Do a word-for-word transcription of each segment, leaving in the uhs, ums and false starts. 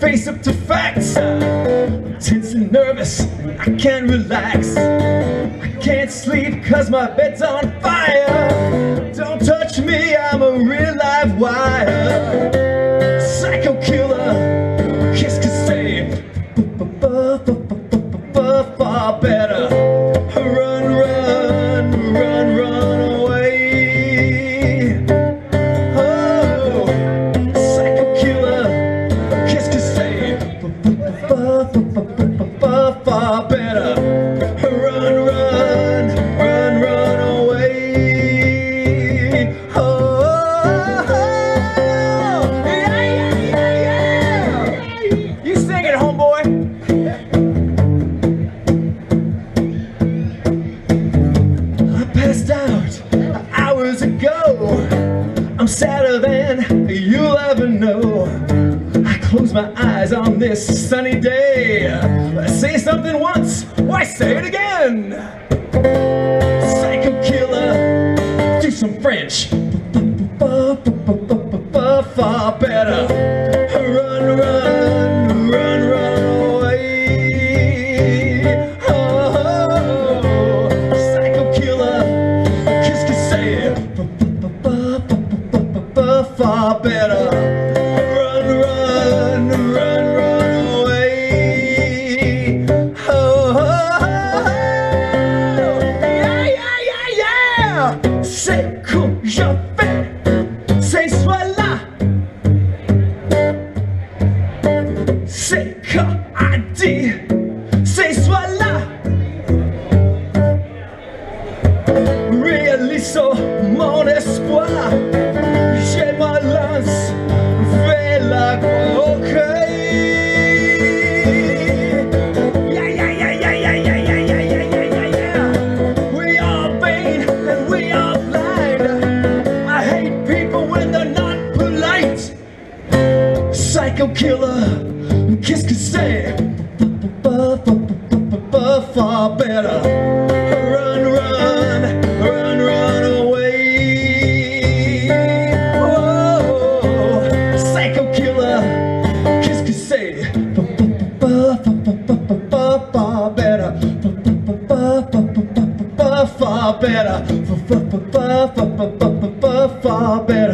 face up to facts. I'm tense and nervous, I can't relax. I can't sleep cause my bed's on fire. Don't touch me, I'm a real live wire. Psycho killer, kiss can say far better. Run, run, run, run away. Oh, psycho killer, kiss can say far better. Run, run, run, run away. Oh, yeah, yeah, yeah, yeah. You sing it, homeboy. Passed out hours ago. I'm sadder than you'll ever know. I close my eyes on this sunny day. Say something once, why say it again? Psycho killer, do some French. Far better. Run, run, run, run away. Far better. Run, run, run, run away. Oh, oh, oh, yeah, yeah, yeah, yeah. C'est comme je fais, c'est soit là. C'est comme a dit, c'est soit là. Réalisons mon espoir. J'ai ma lance, fais la croix, ok. Yeah, yeah, yeah, yeah, yeah, yeah, yeah, yeah, yeah, yeah, yeah. We are vain and we are blind. I hate people when they're not polite. Psycho killer, kiss can say far better. Run, run, run, run away. Far better, far better, far better,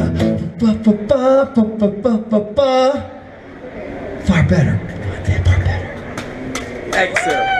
far better. Far better. Excellent.